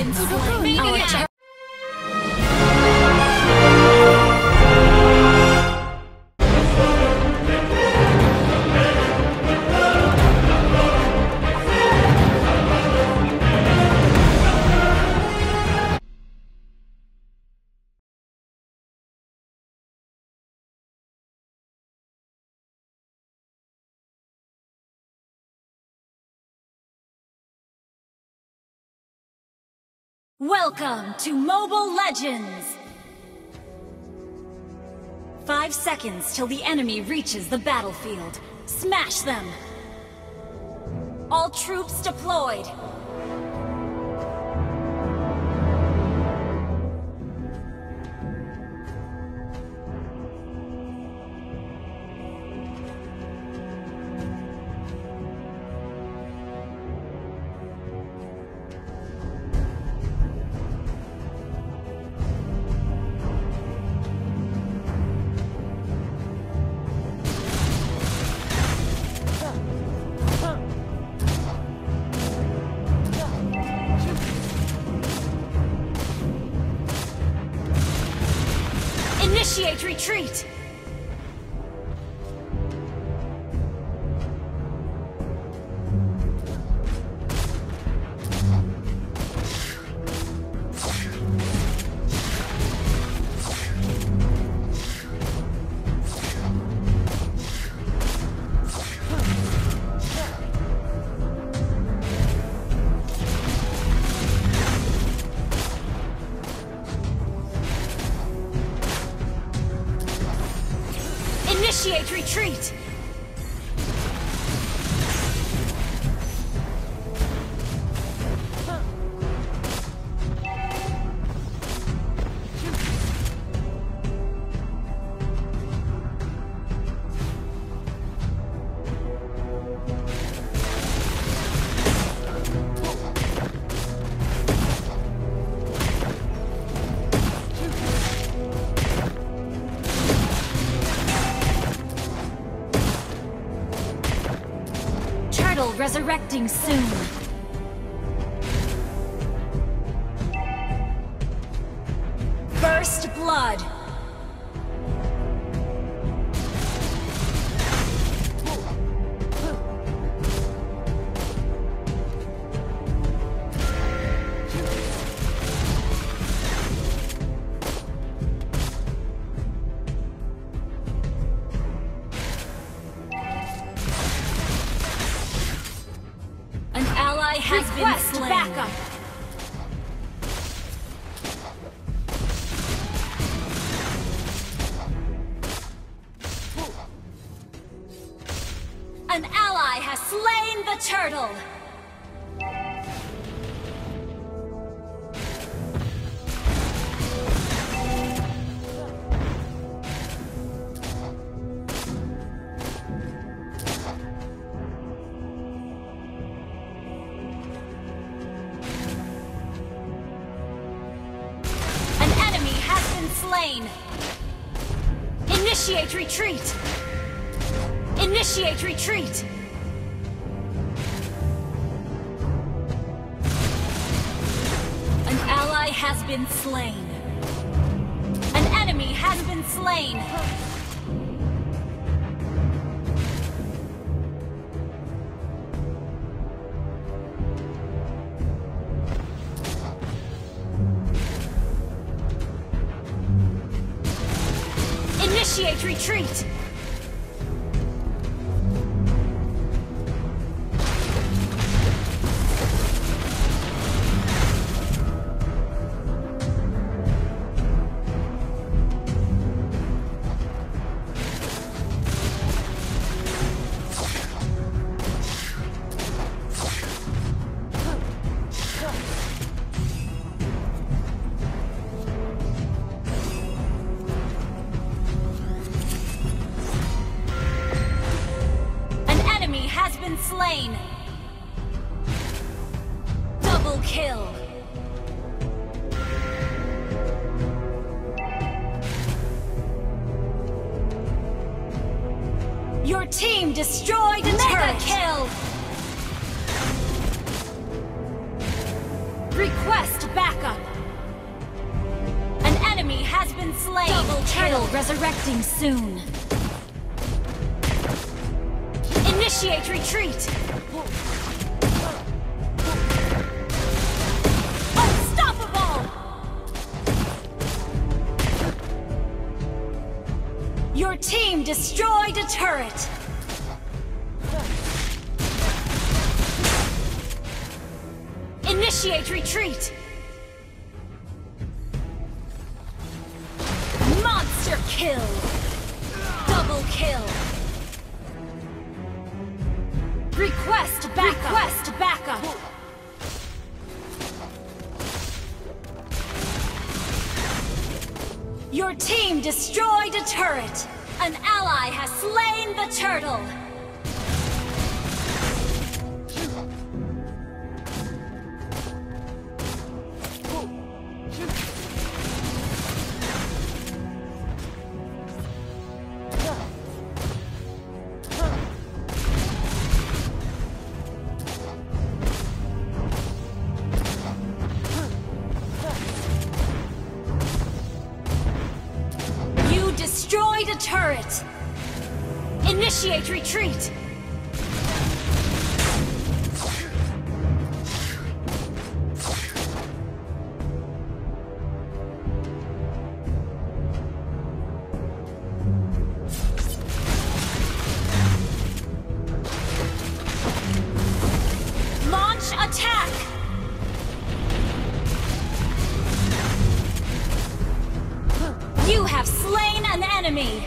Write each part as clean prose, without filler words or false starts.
been slain. Our turret. Welcome to Mobile Legends! 5 seconds till the enemy reaches the battlefield. Smash them! All troops deployed! Initiate retreat! Initiate retreat! Resurrecting soon. First blood. Has Request been slain. Backup. An ally has slain the turtle. Slain. Initiate retreat. Initiate retreat. An ally has been slain. An enemy has been slain. Initiate retreat! Slain. Double kill. Your team destroyed a turret. Kill. Request back. Turtle resurrecting soon. Initiate retreat! Unstoppable! Your team destroyed a turret! Initiate retreat! Monster kill! Double kill! Request backup! Request backup! Your team destroyed a turret! An ally has slain the turtle! Destroyed a turret! Initiate retreat! Launch attack! You have slain an enemy!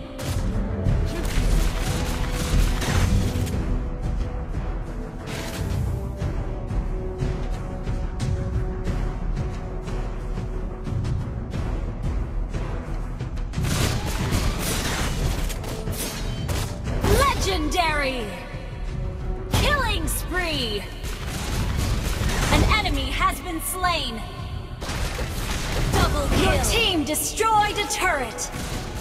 Legendary! Killing spree! An enemy has been slain! Double kill! Your team destroyed a turret!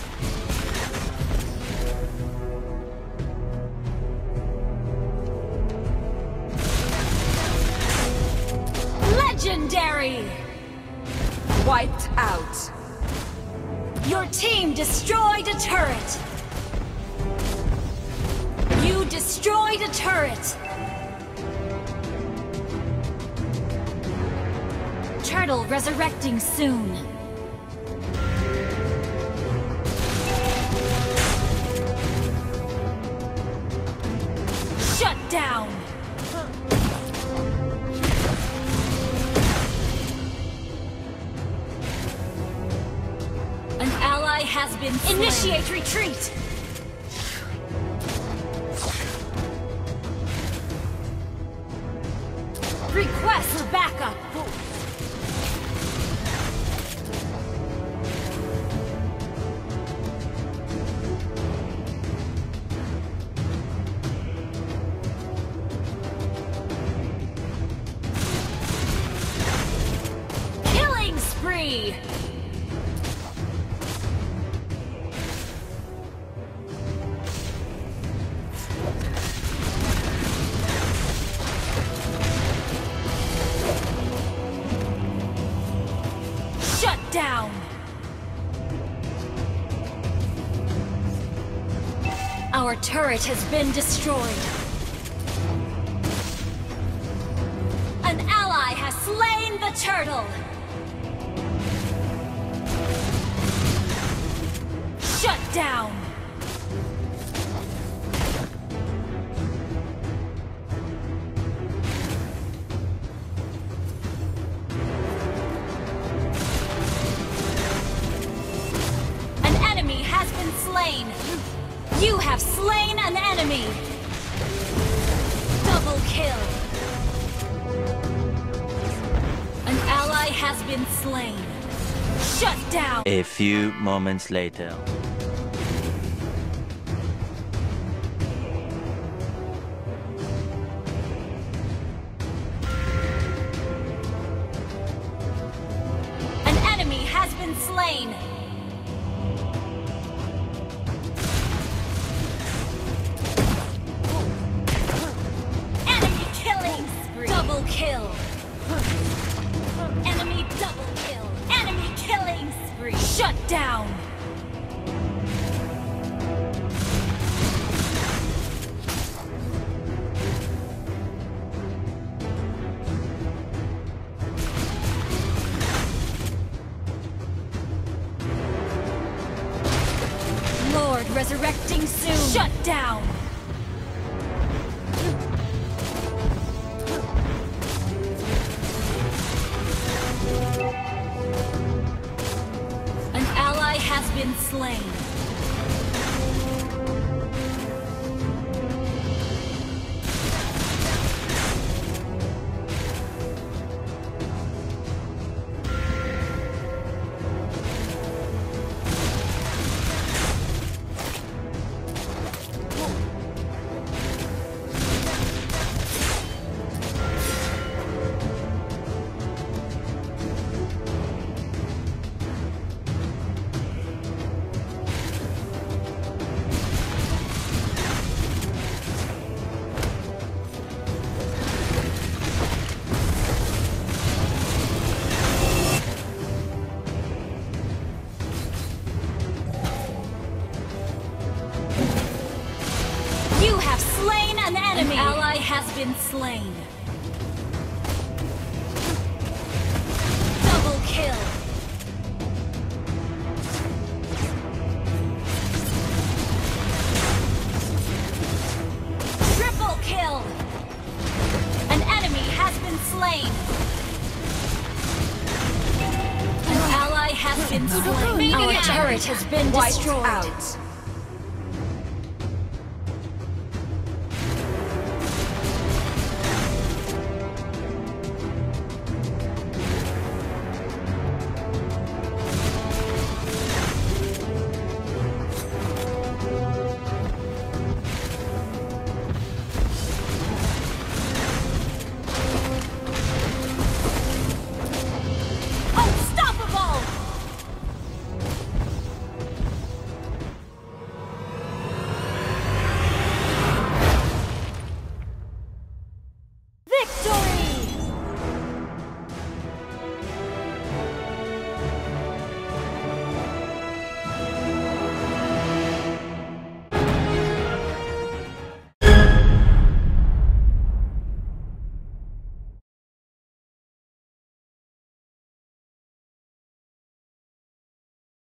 Legendary! Wiped out. Your team destroyed a turret! You destroyed a turret! Turtle resurrecting soon. Shut down! An ally has been slain. Initiate retreat! Request backup! Killing spree! Shut down! Our turret has been destroyed. An ally has slain the turtle! Shut down! An enemy has been slain! You have slain an enemy! Double kill! An ally has been slain. Shut down! A few moments later. An enemy has been slain! Enemy killing spree! Double kill! Enemy double kill! Enemy killing spree! Shut down! resurrecting soon. Shut down. An ally has been slain. You have slain an enemy! An ally has been slain. Double kill! Triple kill! An enemy has been slain. An ally has been slain. Our turret has been destroyed. Out.